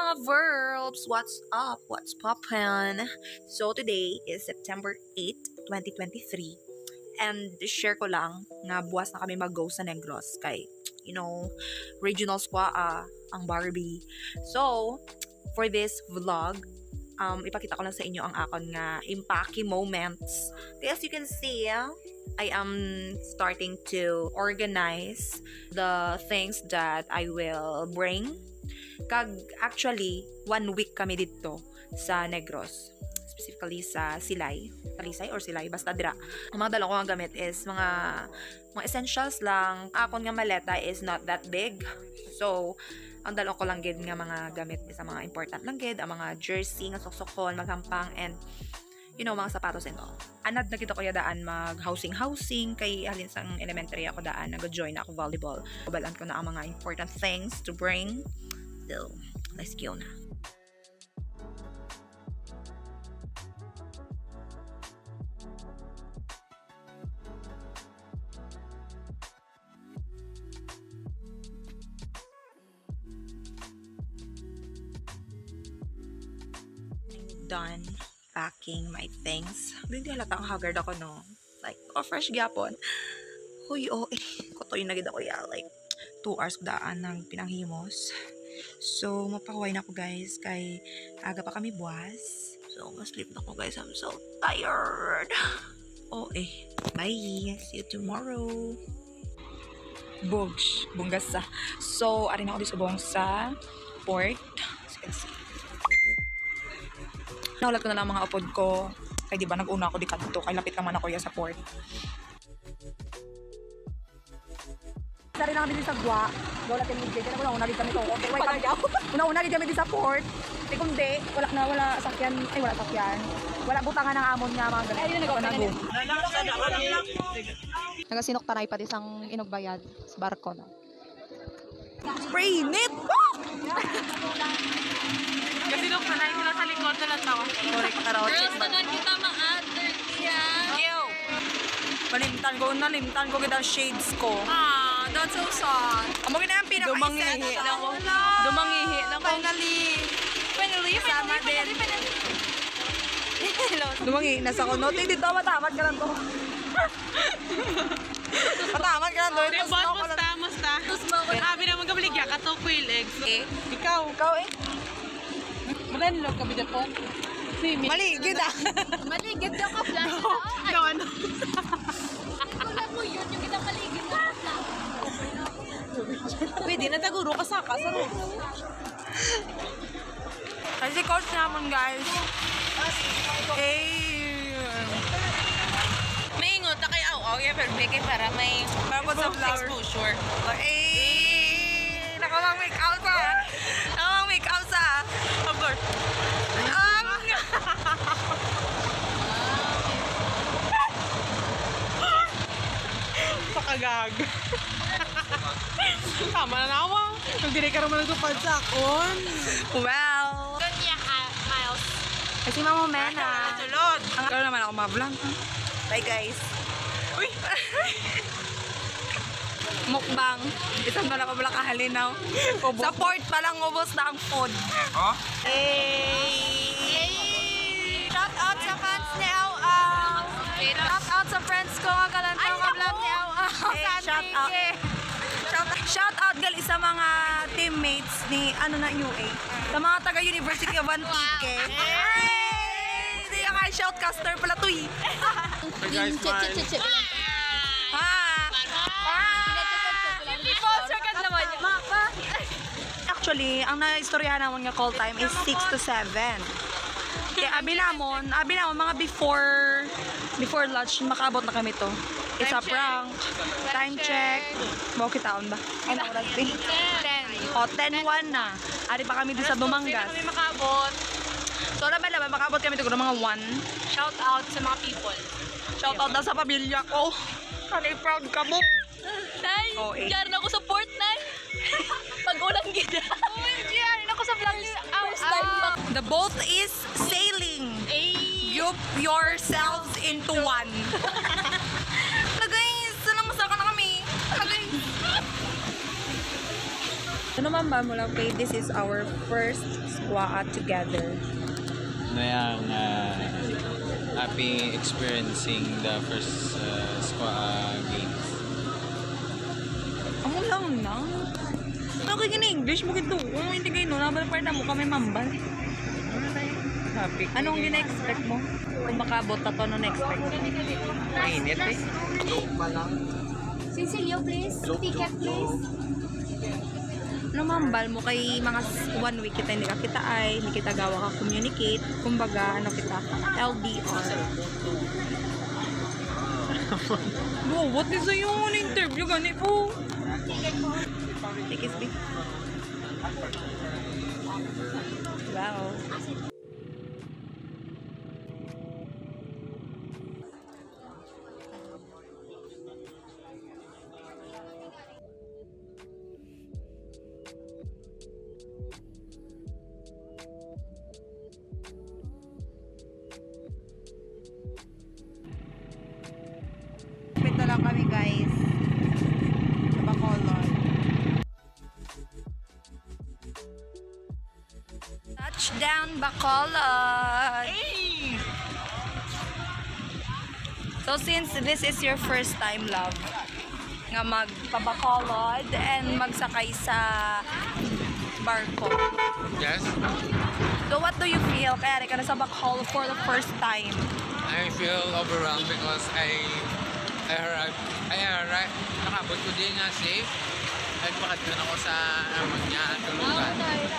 mga verbs! What's up? What's poppin'? So today is September 8, 2023. And share ko lang nga buwas na kami mag-go sa Negros kay, regional squad ang Barbie. So, for this vlog, ipakita ko lang sa inyo ang akon nga impaki moments. Kaya as you can see, I am starting to organize the things that I will bring. Actually, 1 week kami dito sa Negros. Specifically sa Silay. Talisay or Silay, basta dira. Ang mga dala ko nga gamit is mga essentials lang. Akon nga maleta is not that big. So, ang dala ko lang gid nga mga gamit is ang mga important lang gid, ang mga jersey nga soksokon, maghampang, and mga sapatos and all. Anad na kita ko daan mag-housing kay halin sang elementary ako daan nag-join ako volleyball. Balaan ko na ang mga important things to bring. So, let's go na. Done packing my things. Hindi halata ang haggard ako, no? Like, fresh gyapon. Huy, kutoy na gid ako like 2 hours daan ng pinanghimos. So, mapakaway na ako guys kay aga pa kami buwas. So, ma-sleep na ako guys. I'm so tired. Bye. See you tomorrow. Bunggasa. So, arin ako di subong sa port. As you can see. Naulat ko na lang mga upod ko. Kaya diba nag-una ako di kanto. Kaya lapit naman ako sa port. Sari lang kami din sa Gwa. Wala kami din. Kaya una-una din kami to. Okay, wait kami. Una-una din kami din sa port. Kundi, wala sakyan. Wala sakyan. Wala butangan ng amon nga mga ganun. Ayun, nag-o. Nagasinok taray pati isang inugbayad sa barko na. Spray net! Gasinok taray sila sa likod na lang tao. Correct, karaot. Girls naman kita mga-adder niya. Ew! Nalimtan ko kita shades ko. That's so sad. Amo gina ang pinaka-essential. Dumangihi lang ko. Finally. Sama din. Dumangihi na sa kuno. Dito, matamad ka lang to. Matamad ka lang to. Musta. Grabe naman kabaligya ka to, Quill Eggs. Ikaw eh. Malanlog kami dito. Maligid Maligid daw ka flash na. Ano? Wala mo yun, yung kitang maligid na Pwede na taguro ka sa ro. Kasi coach naman guys. May ingot na kay aw pero bigay para may exposure. Nakamang-make out sa. Of course. Pakagag. Tama na naman. Kung di ka naman nagtupad sa akon. Well. Kanya ka, Miles. Kasi mamumena. Tulod. Ikaw naman ako mablang. Bye guys. Uy. Mukbang. Isang na lang halinaw. Sa port pa lang ubos na ang food. Shout out sa fans ni Au Au. Shout out sa friends ko nga kalantang ka-vlog ni Au Au. Shout out gali sa mga teammates ni UA. Sa mga taga University of Antique. Hindi ka shoutcaster pala to eh. Chip. Sponsor ka naman. Actually, ang naistoryahan naman nga call time is 6 to 7. Kaya abi namon mga before lunch makaabot na kami to. It's a prank. Time check. Mau kitaon ba? Ano oras din? 10:01 na. Ari pa kami dito sa Bumangas. Kami makaabot. So laban makaabot kami dito mga 1. Shout out sa mga people. Shout out na sa pamilya ko. Kanay proud ka mo. Nay, diyan ako sa port, Nay. Pag-ulang gina. Diyan ako sa vlog ni The boat is sailing. Group yourselves into one. Guys, sana masaka na kami. Guys. Ano man ba mo lang, Faye? This is our first squat together. Nayang happy experiencing the first games. Amo lang na. Okay ka na English mo kito. Kung hindi kayo no, nabal pa mo kami mambal. Happy. Anong gina-expect mo? Kung makabot na to, ano na-expect mo? Mainit eh. Cecilio, please. Ticket, please. Ano mambal mo kay mga 1 week kita hindi ka kita ay, hindi kita gawa ka communicate. Kumbaga, ano kita, LDR. Wow, what is yung interview gani po? Take it, babe. Wow. Pito lang kami guys. Sa Bacolod. Touchdown Bacolod! So since this is your first time, love, nga magpabacolod and magsakay sa barko. Yes, So what do you feel? Kaya rin ka na sa Bacolod for the first time. I feel overwhelmed because I arrived, nakabot ko din nga safe. Nagpakadun ako sa amon niya tulugan.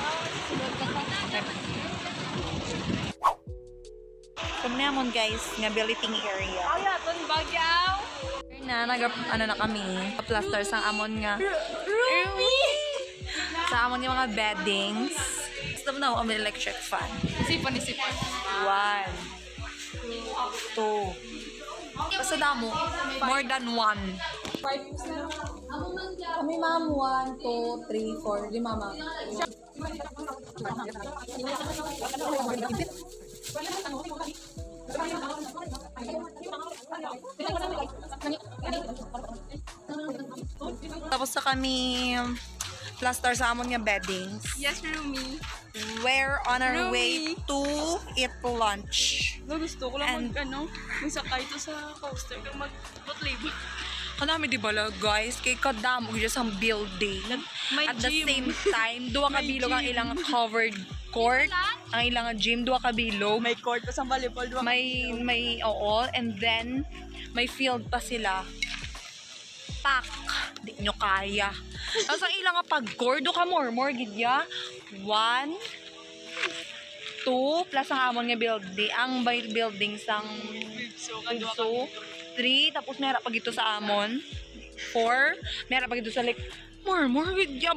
Kung naman guys, nga billeting area. Ay, aton bagyaw. Ano na kami, plaster sa amon nga. Sa amon yung mga beddings. Gusto mo na ako kami electric fan. Isipan. 1, 2. Basta damo, more than 1. Kami ma'am, 1, 2, 3, 4. Di mama. Tapos sa kami plaster sa amon nga beddings. Yes, Rumi. We're on our Rumi. way to eat lunch. Gusto ko And- lang magsakay to sa coaster kang mag-label. Kanami di bala guys, kay kadamo gyud sa building. May At the gym. same time, duwa ka bilog ang ilang covered court, ang ilang gym, duwa ka bilog. May court pa sa volleyball. May oo, and then may field pa sila. Pak, di nyo kaya. Tapos ang ilang pag-court, do ka more gidya. 1, 2, plus ang amon nga building, ang building sang so 3, tapos meron pa gito sa amon. 4, meron pa gito sa like, more gidya,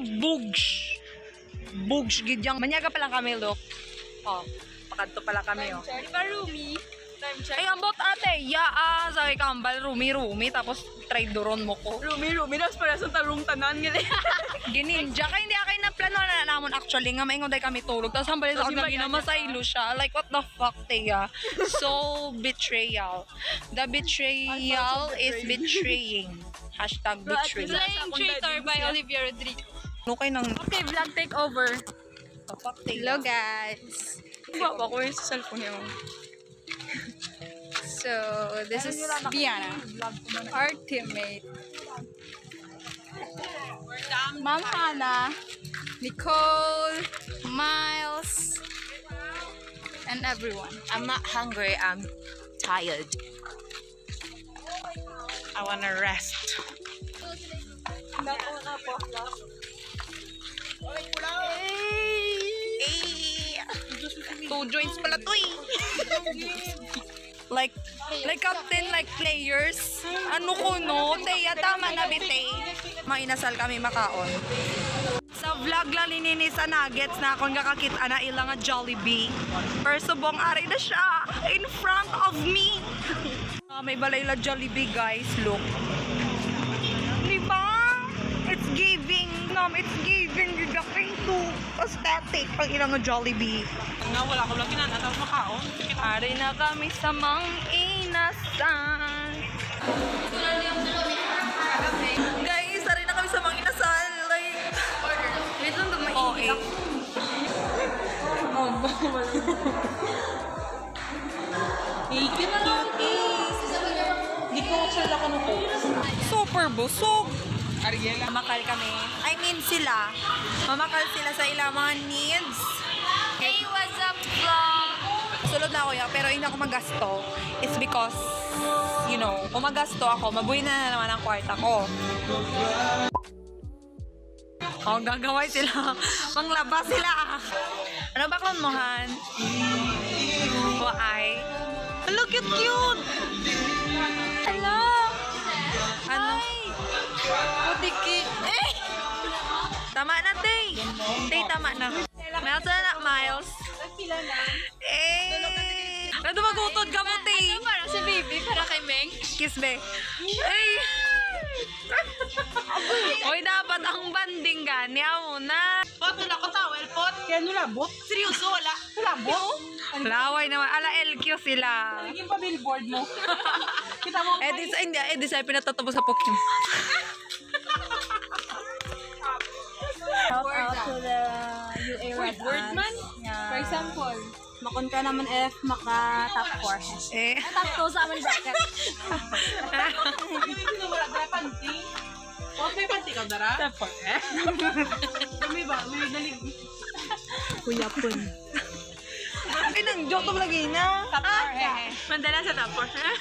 bugs gidyang. Manyaga pa lang kami, look. Oh, pakadto pala kami, oh. Di ba, Rumi? Time check. Ay, ambot ate, sa kambal, rumi, tapos try doron mo ko. Rumi, nas para sa tarong tanan. Gininja, kaya hindi akay na plano na namon actually, nga maingon day kami tulog, tapos hambali sa kagagi na masaylo siya. Like, what the fuck, Teya? So, betrayal. The betrayal is betraying. Hashtag betray. Playing Traitor by Olivia Rodrigo. Okay nang, Okay, vlog take over. fuck, Teya. Hello, guys. Baba ko yung sa cellphone niya. So, this is Diana, our teammate. Ma'am Hannah, Nicole, Miles, and everyone. I'm not hungry, I'm tired. I wanna rest. Two joints pala to eh. like captain, like players. Ano ko no? Teya, tama na bite. Mainasal kami makaon. Sa vlog lang ninini sa nuggets na akong kakakita na ilang nga Jollibee. Persubong ari na siya in front of me. May balay la Jollibee guys, look. Diba? It's giving, it's giving gagawin to aesthetic pag ilang nga Jollibee. Nga wala ko lang kinanataw makaon. Ari na kami sa mang inasal. Guys, ari na kami sa mang inasal. Like, wait Okay. Hindi ko sila ka ko. Super busog. Ariela. Mamakal kami. I mean sila. Mamakal sila sa ilang mga needs. Hey, what's up, vlog? Sulod na ako yan, pero hindi ako magasto. It's because, you know, kung magasto ako, mabuhay na naman ang kwarta ko. Oh, gagaway sila. Manglabas sila. Ano ba klon mo, Han? Ay. Hello, cute! Hello! Ano? Putiki. Eh! Tama na, Tay. Tay, tama na. Miles na, Miles. Eh! Nadumagutod ka mo, Tay. Ano parang si baby para kay Meng? Kiss, be. Ay! Hoy, dapat ang banding ganya mo na. Pot, wala ko towel, pot. Kaya nulabot. Seryoso, wala. Nulabot. Laway naman. Ala, LQ sila. Naging pa billboard mo. Kita mo. Edis, ay, hindi. Edis ay pinatatapos sa Pokemon. Shout out to the UA Red Wordman? For example. Makon ka naman if maka top 4. Eh. Top 2 sa amin bracket. Hindi na wala. Dara panty. Huwag may panty ka, Dara? Tapos. May ba? May dalig. Kuya Pun. Ay, nang joke ko lagi na. Top 4. Mandala sa top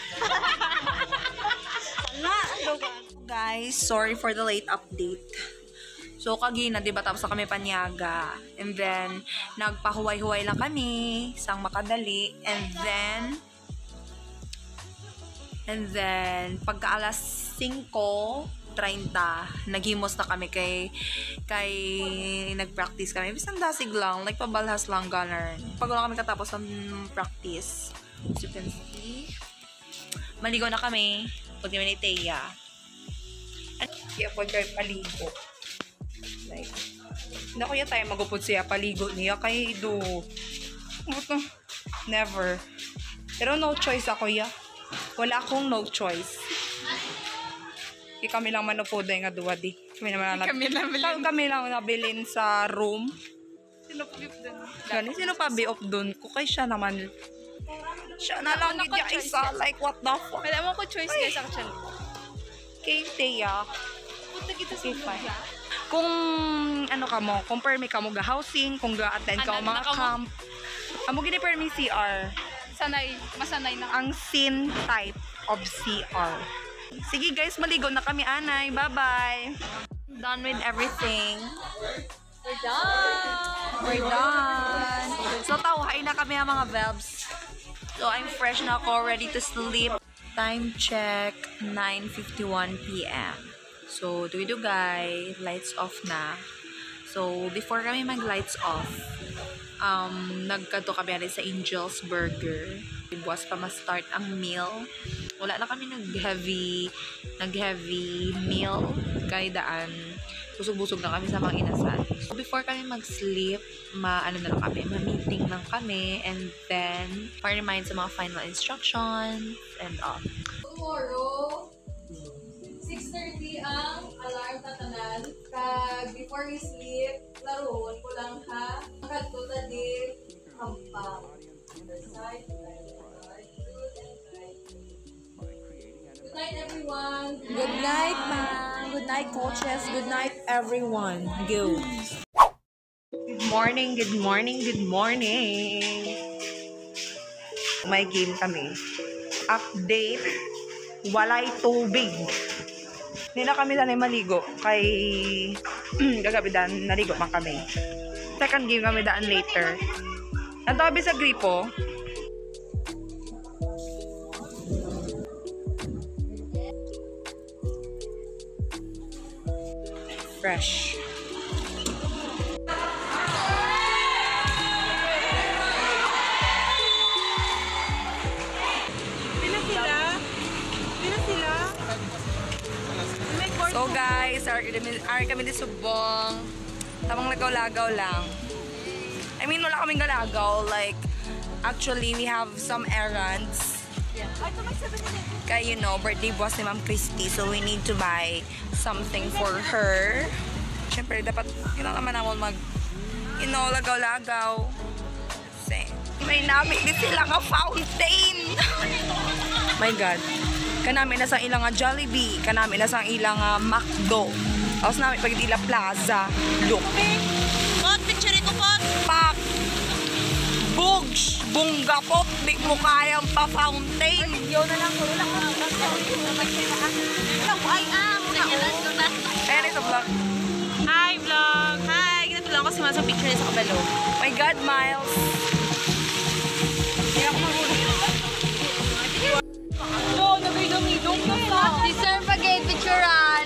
4. Guys, sorry for the late update. So, kagina, di ba, tapos na kami panyaga. And then, nagpahuway-huway lang kami, sang makadali. And then, pagka alas 5:30, naghimos na kami kay nag-practice kami. Bisang dasig lang, like pabalhas lang, ganun. Pag wala kami katapos ng practice, as you can see, maligo na kami. Punti kami ni Teya. At kaya po kayo paligo. Like, hindi ko tayo magupod siya paligo niya kay do. Never. Pero no choice ako ya. Wala akong no choice. Kami lang manupod nga duwa di. Kami lang nabilin sa room. Sino flip din? Gani sino pa be off doon ko kay siya naman. Siya na lang niya isa. Like what the fuck. Wala mo ko choice guys actually. Kay Teya. Punta kita sa Okay, kung ano ka mo, kung permi ka mo ga-housing, kung ga-attend ka mo mga camp, amo gini permi CR. Masanay na. Ang scene type of CR. Sige guys, maligo na kami, anay. Bye-bye. Done with everything. We're done. So, tawhay na kami ang mga vibes. So, I'm fresh na ako, ready to sleep. Time check, 9:51 p.m. So, guys, lights off na. So, before kami mag-lights off, nagkanto kami rin sa Angel's Burger. Buwas pa ma-start ang meal. Wala na kami nag-heavy meal. Kaya daan, busog-busog na kami sa mga inasal. So, before kami mag-sleep, ma-meeting lang kami. And then, pa-remind sa mga final instructions and all. Tomorrow, 6:30 ang alarm tatanan. Kag before you sleep, laruon ko lang ha. Kadto ta di hampang. Good night everyone. Good night, ma'am. Good night, coaches. Good night, everyone. Go. Good morning, good morning, good morning. May game kami. Update. Walay tubig. Hindi na kami sanay maligo. Kay gagabi daan, naligo man kami. Second game kami daan later. Nantabi sa gripo. Fresh. So guys, are kami di subong. Tamang lagaw-lagaw lang. I mean, wala kaming galagaw. Like, actually, we have some errands. Kaya, you know, birthday boss ni Ma'am Christy. So, we need to buy something for her. Siyempre, dapat, yun lang naman naman lagaw-lagaw. Kasi, may namin din sila nga fountain. My God. Kanami na sa ilang nga Jollibee. Kanami na sa ilang nga McDo. Tapos namin pagitila Plaza. Look. Pot, picture ko pot. Pak! Bugs! Bungga po! Di mo kayang pa-fountain! Yo na lang, wala lang. Ay, Ayan ito vlog. Hi, vlog. Hi. Ginatulong ko si Mas sa picture niya sa kabalo. My God, Miles! Deserve pag picturean.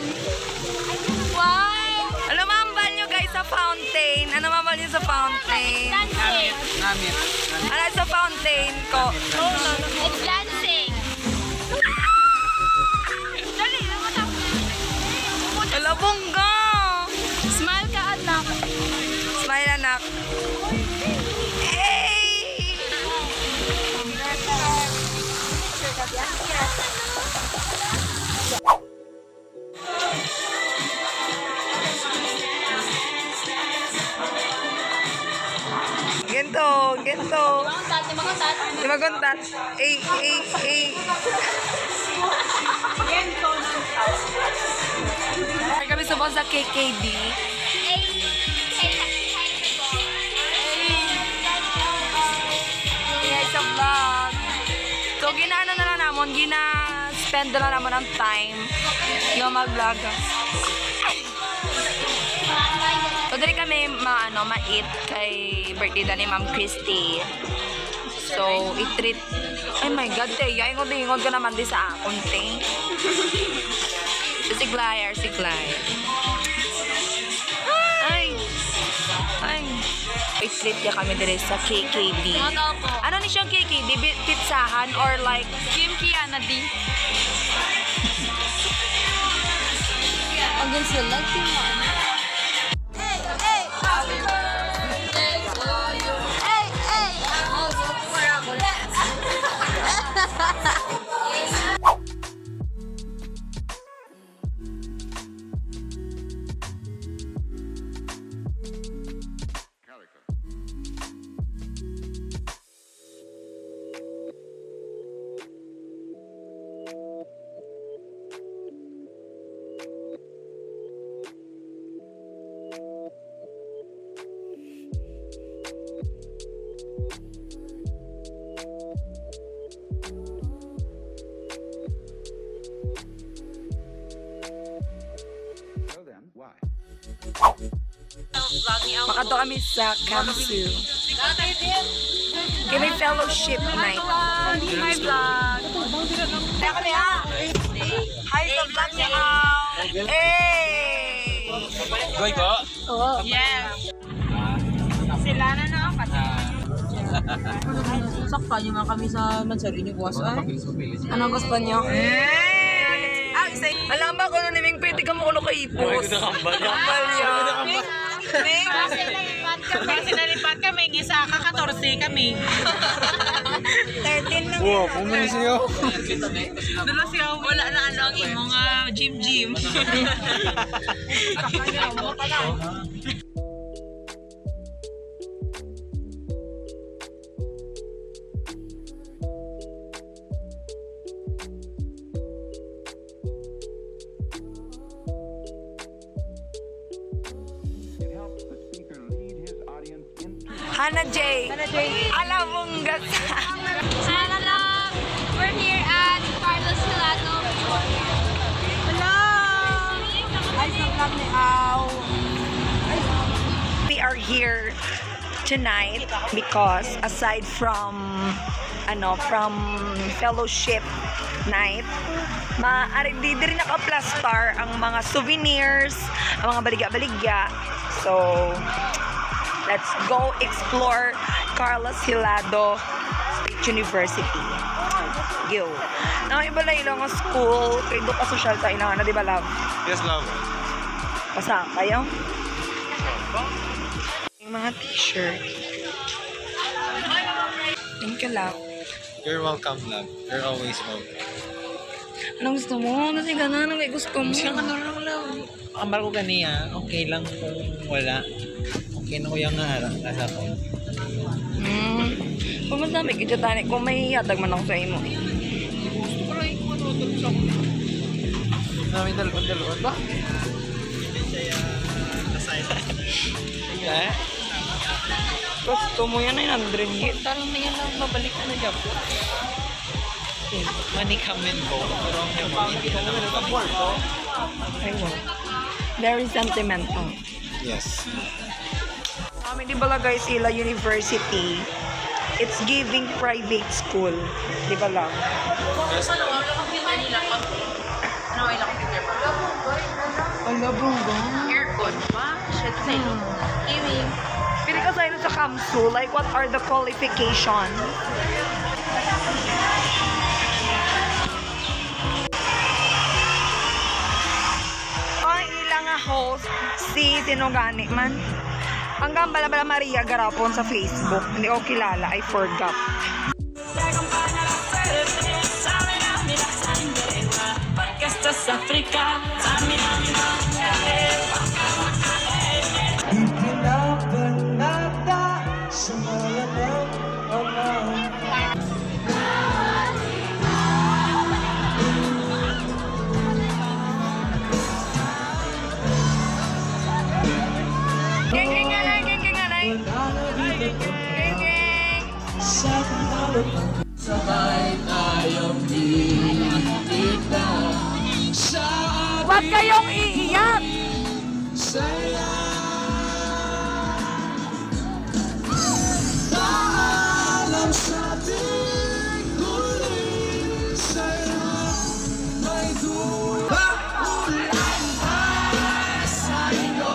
Wow! Ano mambal nyo guys sa fountain? Ano mambal nyo sa fountain? Dancing. Ano sa fountain ko? It's dancing. Dali, Wala bongga! smile ka, anak. Smile anak. Hey! Gento. Di maguntat. Ay. Ay kami sa sa KKD. Guys, sa vlog. So, ginaano na lang naman, gina-spend na lang naman ang time yung mag-vlog. So, dali kami ma-eat kay birthday na ni Ma'am Christy. So, i-treat. Ay my God, Teya, ingod ka naman di sa akong, te. Si Glay. Ay. I-treat niya kami dali sa KKD. Ano ni siyang KKD? Pizzahan or like Kim Kiana di. Ang ganda sila, Kim. Makato kami sa Kamsu. Kami fellowship night. Hi vlog. Kaya kami Hi sa vlog niya Hey! Goy ko? Yes. Sila na nakapatid. Sakta nyo nga kami sa mansari nyo, boss. Ano gusto niyo? Alam ba kung ano naming pwede ka mo kuno kay ipos? Kambal yan. Kasi nalipat kami, isa ka, 14 kami. 13 lang. Wow, pumuli siya. Dalo siya, wala na ano ang imong gym. Hannah J. Alam mong gasa. Sana lang. We're here at Carlos Hilado. Hello! Ay, sa vlog ni We are here tonight because aside from fellowship night, di rin naka-plastar ang mga souvenirs, ang mga baligya-baligya. So, let's go explore Carlos Hilado State University. Yo. Nakaibalay lang ang school. Kay doon ka social tayo na, di ba, love? Yes, love. Pasa kayo? Yung mga t-shirt. Thank you, love. You're welcome, love. You're always welcome. Anong gusto mo? Ano si gana? Anong gusto mo? Siya ano lang, love. Amar ko ganiya. Okay lang kung wala. Kinukuya nga asa ko. Kung mas dami, kaya tani, kung may yatag man ako sa imo. Gusto ko lang yung manutog sa ako. Dami dalawad ba? Eh? Gusto mo yan ay 900 hit. Talang na yan lang, babalik ka na dyan. Money come and go. Pero ang hindi na naman ito. Ayun. Very sentimental. Yes. Di ba guys, Ila University, it's giving private school. Di ba lang? Ala, bongga. Aircon pa. Shit sa ilo. Iwing. Pili ka sa sa KAMSU, like what are the qualifications? Ang ilang host, si Tinogani man. Hanggang bala-bala Maria Garapon sa Facebook. Hindi ko kilala, I forgot. Geng, geng, alay, geng, geng, alay. Geng, geng. Sabay tayong kita sa Huwag kayong iiyak! saya. Alam sa ating huli sa'yo may duwa ulan para sa'yo.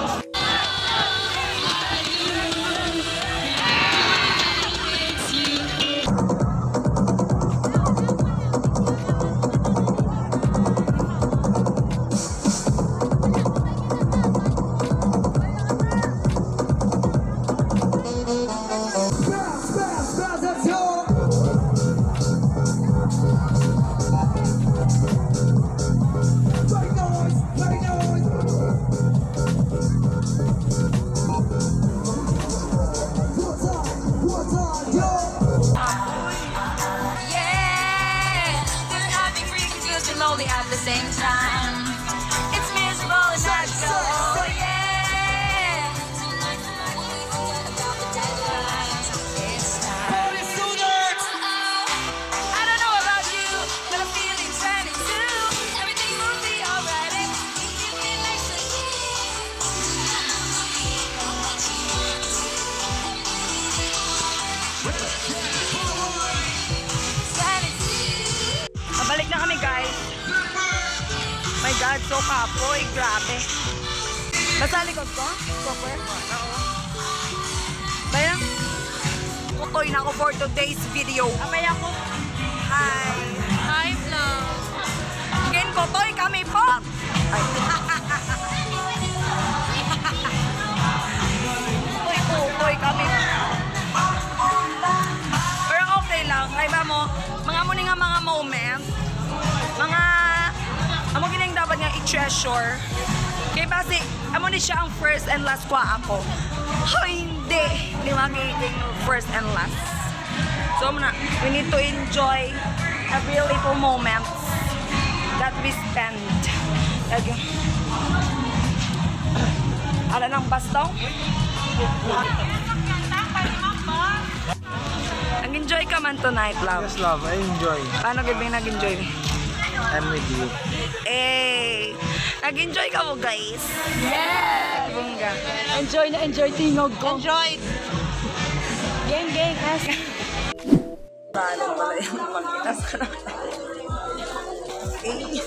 Yeah, this happy freak is just lonely at the same time. It's miserable and not so. Oh yeah. It's time. I don't know about you, but I'm feeling 22. Everything will be alright if you give me next to Mabalik na kami, guys. My God, so kapoy. Grabe. Nasa likod ko? Copper? Oo. Bayan, kutoy na ako for today's video. Amay ako. Hi. Hi, vlog. Again, kutoy kami po. Ay. Kutoy kami. Pero okay lang. Kaya mo, mga muni nga mga moment, mga amo gining dapat nga i-treasure. Kaya basi, amo ni siya ang first and last kwa ako. Hindi. Hindi magiging first and last. So, we need to enjoy every little moments that we spend. Ala ng bastaw? Nag-enjoy ka man tonight, love. Yes, love. I enjoy. Paano gabing nag-enjoy? I'm with you. Eh, nag-enjoy ka mo, guys. Yeah! Bungga. Enjoy na enjoy tingog ko. Enjoy! Gang, gang, as. Balan pala yung pagkitas ka na. Eh.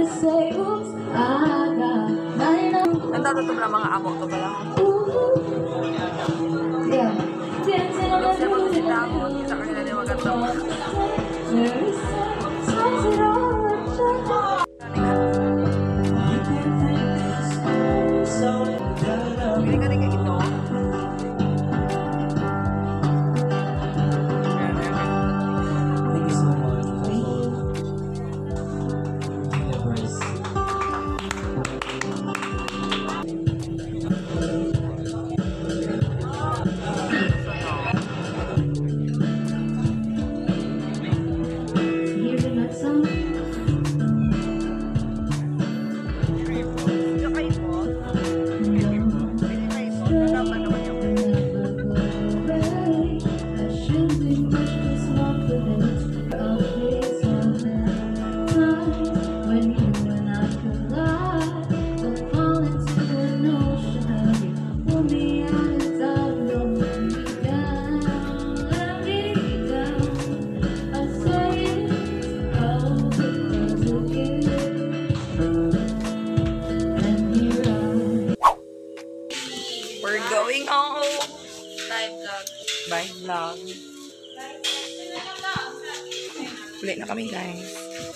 Nandito na mga amo to pala. Yeah. Kasi mag-usita ako, kita kanila na maganda mo. Hindi ka rin ito. Thank you so much. Universe. Hearing that song. We're going home. Bye vlog. Ulit na kami guys.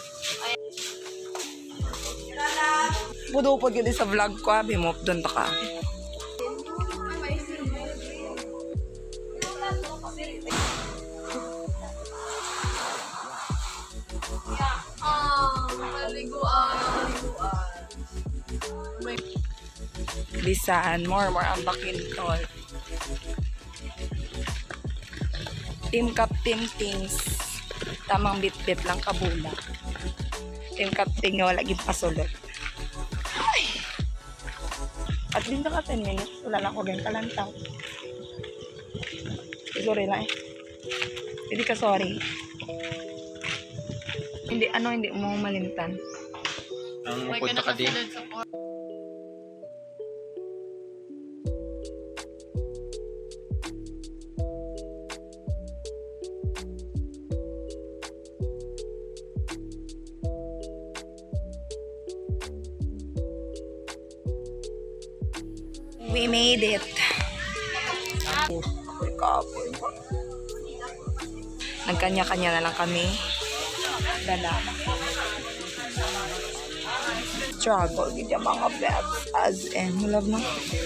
Pudupod ka din sa vlog ko. Bimop doon ta ka. Bisan, more ang bakintol. Team captain things. Tamang bit-bit lang kabula. Team captain nga wala gid pasulot. Ay! At least naka 10 minutes. Wala lang ko ganyan kalantaw. Sorry lang eh. Hindi ka sorry. Hindi mo malimtan. Ang punta ka din. We made it. Kapoy. Nagkanya-kanya na lang kami. Dala. Struggle with yung mga bets. As in, love na.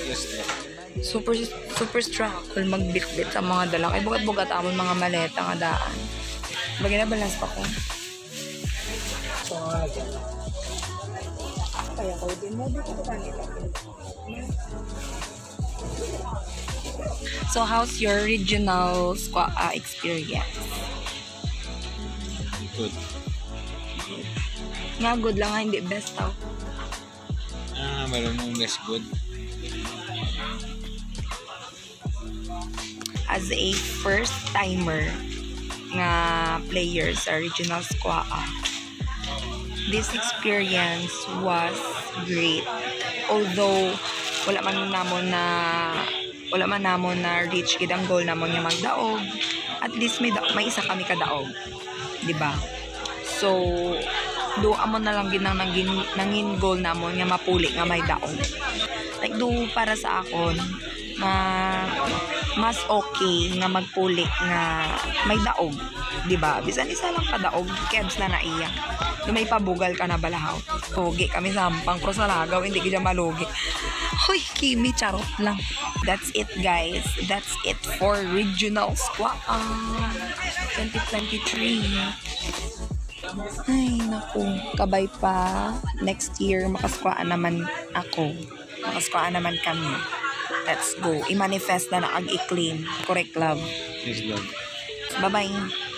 Super struggle magbit-bit sa mga dala. Kaya bugat-bugat amon mga maleta nga daan. Bagay na balance pa ko. Kaya ko din mo dito kanila. So, how's your regional experience? Good. Nga, good lang nga, hindi best tao. Meron mong less good. As a first timer nga player sa regional squad, this experience was great. Although, wala man namon na reach gid ang goal namon nga magdaog. At least may isa kami kadaog, di ba? So do amon na lang gid nangin goal namon nga mapuli nga may daog. Like do para sa akon mas okay nga magpuli nga may daog, di ba? Bisan isa lang kadaog, kebs na naiya. May pabugal ka na balahaw. Pogi kami sampang ko sa lagaw, hindi kita malugi. Hoy, Kimi, charot lang. That's it, guys. That's it for Regional Squad 2023. Ay, naku. Kabay pa. Next year, makasquaan naman ako. Makasquaan naman kami. Let's go. I-manifest na ag-i-claim. Correct, love. Yes, love. Bye-bye.